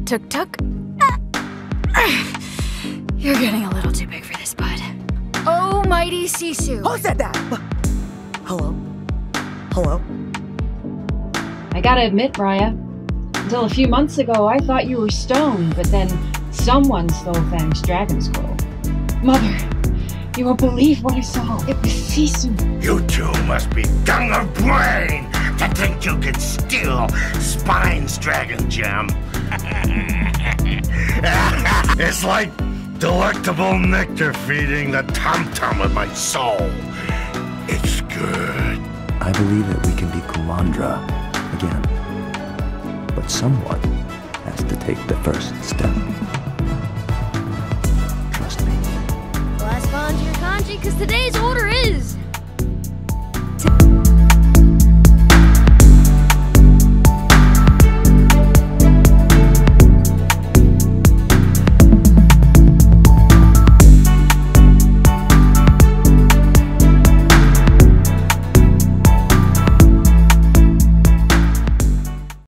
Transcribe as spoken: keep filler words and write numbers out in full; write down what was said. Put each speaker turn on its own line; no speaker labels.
Tuk tuk. You're getting a little too big for this, bud. Oh, mighty Sisu.
Who said that? Hello? Hello?
I gotta admit, Raya, until a few months ago, I thought you were stoned, but then someone stole Fang's dragon scroll. Mother, you won't believe what I saw. It was Sisu.
You two must be dung of brain to think you can steal Spine's dragon gem. It's like delectable nectar feeding the tum-tum of my soul. It's good.
I believe that we can be Kumandra again. But someone has to take the first step. Trust me.
Well, I spawned your kanji because today's order is